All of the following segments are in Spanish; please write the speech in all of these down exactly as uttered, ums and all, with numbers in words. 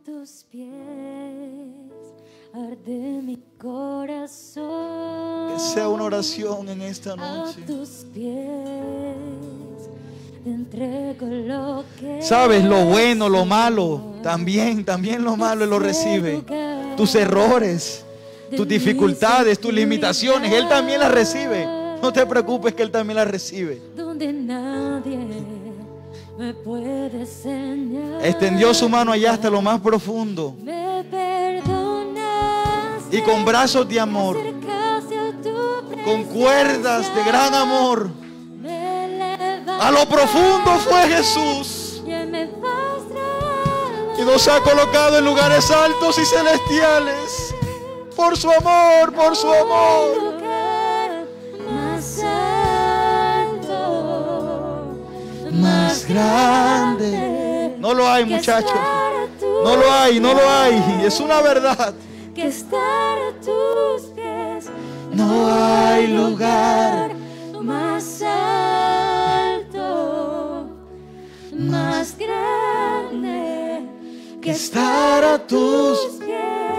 tus pies arde mi corazón. Que sea una oración en esta noche. A tus pies te entrego lo que Sabes, lo bueno, lo malo, también, también lo malo Él lo recibe. Tus errores, tus dificultades, tus limitaciones, Él también las recibe. No te preocupes que Él también las recibe. Donde nadie me puede enseñar. Extendió su mano allá hasta lo más profundo. Me perdonaste. Y con brazos de amor, con cuerdas de gran amor, a lo profundo fue Jesús. Y nos ha colocado en lugares altos y celestiales. Por su amor, por su amor. Más alto, más grande. No lo hay, muchachos. No lo hay, no lo hay. Es una verdad. Que estar a tus pies. No hay lugar más alto, más grande. Que estar a tus pies.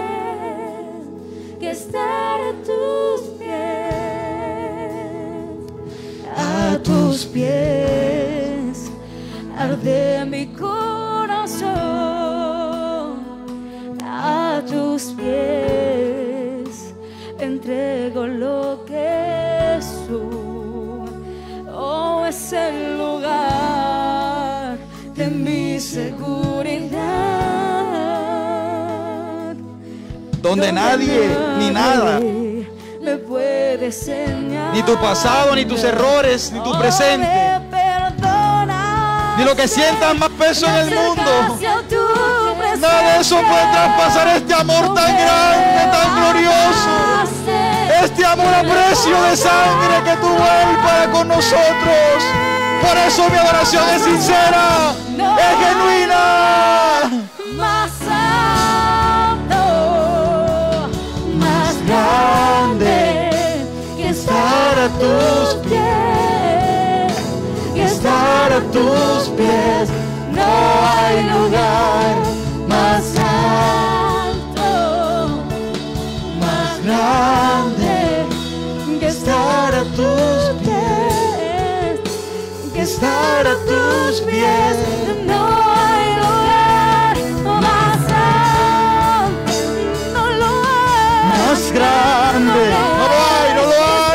Que estar a tus pies. A tus pies arde mi corazón. A tus pies entrego lo que soy. Oh, es el lugar de mi seguridad, donde nadie ni nada me puede enseñar, ni tu pasado, ni tus errores, ni tu presente, ni lo que sientas más peso en el mundo. Nada de eso puede traspasar este amor tan grande, tan glorioso. Este amor a precio de sangre que tuvo Él para con nosotros. Por eso mi adoración es sincera, es genuina. Más alto, más grande, que estar a tus pies, que estar a tus pies. No hay lugar más alto, más grande, que estar a tus pies, que estar a tus pies. No hay lugar más alto, no lo hay, más grande, no lo hay, no lo hay.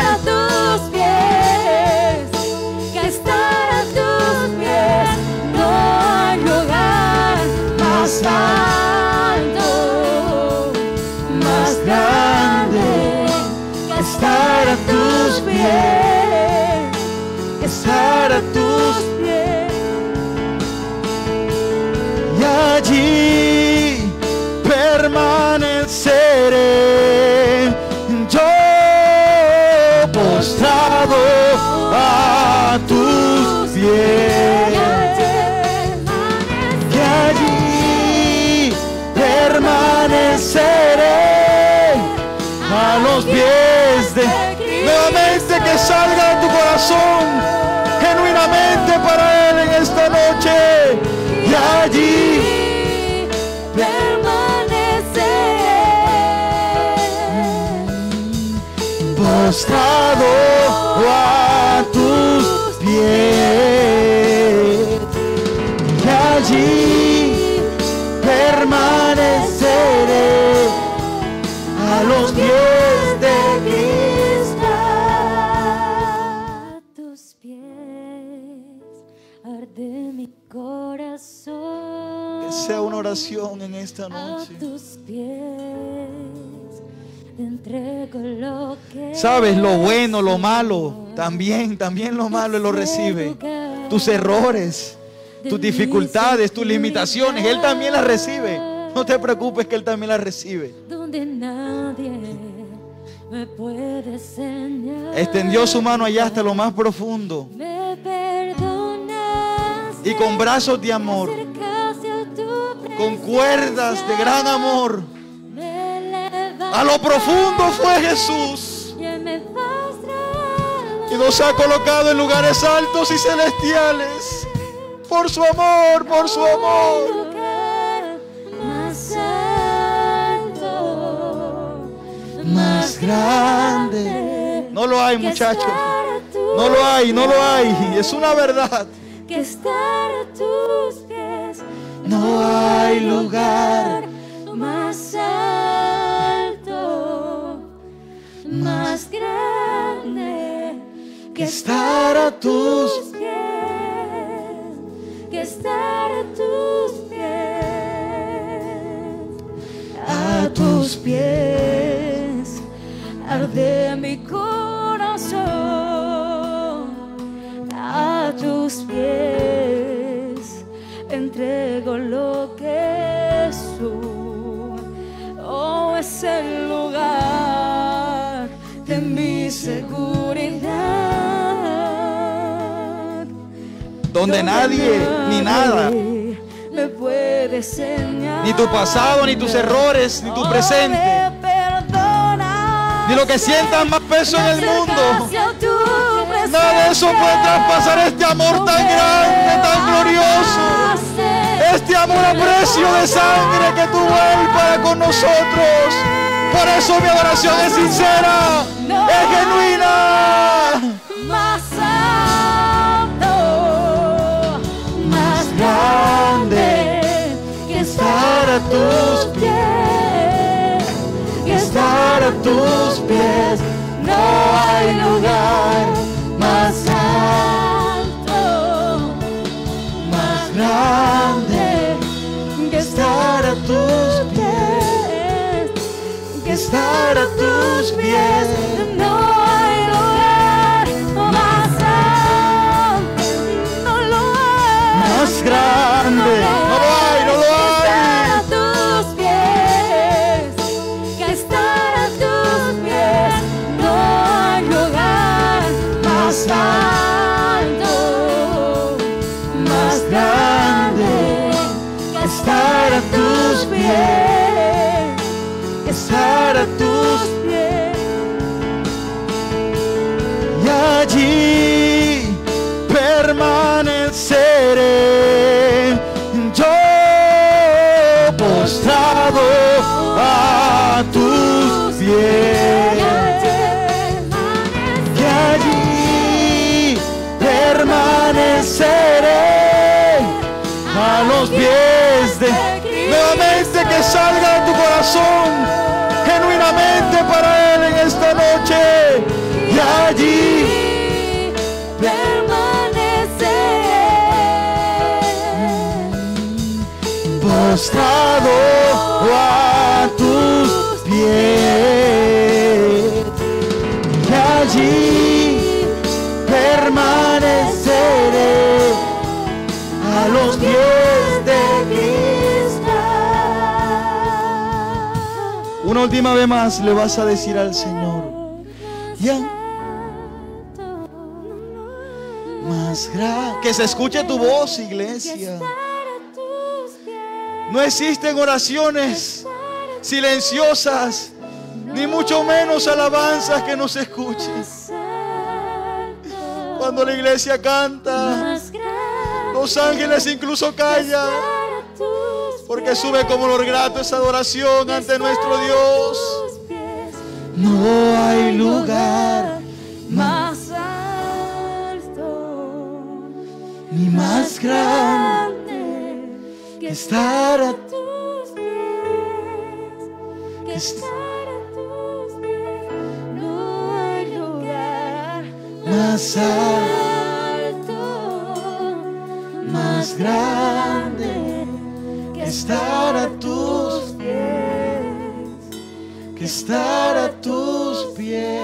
Que estar a tus pies, no hay lugar más alto, más grande. Que estar a tus pies, que estar a tus pies. Y allí permaneceré yo postrado a tus pies. Y allí permaneceré a los pies de... Nuevamente que salga de tu corazón genuinamente para Él en esta noche. Y allí postrado a tus pies. Y allí permaneceré a los pies de Cristo. A tus pies arde mi corazón. Que sea una oración en esta noche. A tus pies te entrego lo que Sabes, lo bueno, lo malo, también, también lo malo Él lo recibe. Tus errores, tus dificultades, tus limitaciones, Él también las recibe. No te preocupes que Él también las recibe. Donde nadie me puede enseñar. Extendió su mano allá hasta lo más profundo. Me perdonaste. Y con brazos de amor, con cuerdas de gran amor, a lo profundo fue Jesús. Y nos ha colocado en lugares altos y celestiales. Por su amor, por su amor. grande. No lo hay, muchachos. No lo hay, no lo hay. Es una verdad. Que estar a tus pies. No hay lugar más alto, más grande que estar a tus pies. Que estar a tus pies. A tus pies arde mi corazón. A tus pies entrego lo que soy. Oh, es el lugar de mi seguridad, donde nadie ni nada me puede enseñar, ni tu pasado, ni tus errores, ni tu presente, ni lo que sientas más peso en el mundo. Nada de eso puede traspasar este amor tan grande, tan glorioso. Este amor a precio de sangre que tuvo Él para con nosotros. Por eso mi adoración es sincera, es genuina. Más alto, más grande que estar a tus pies. Que estar a tus pies. No hay lugar más alto, más grande que estar a tus pies. Que estar a tus pies. No hay lugar más alto, no lo hay. Más grande, no lo hay, no lo hay. Que estar a tus pies. No hay lugar más alto, más grande que estar a tus pies. Que estar a tus pies. Y allí permaneceré yo postrado a tus pies. Y allí permaneceré a los pies de... Nuevamente que salga de tu corazón genuinamente para Él en esta noche. Y allí postrado a tus pies. Y allí permaneceré a los pies de Cristo. Una última vez más le vas a decir al Señor, ya más grande. Que se escuche tu voz, iglesia. No existen oraciones silenciosas, ni mucho menos alabanzas que no se escuchen. Cuando la iglesia canta, los ángeles incluso callan, porque sube como olor grato esa adoración ante nuestro Dios. No hay lugar más alto, ni más grande que estar a tus pies. Que estar a tus pies. No hay lugar más alto, más grande que estar a tus pies, que estar a tus pies.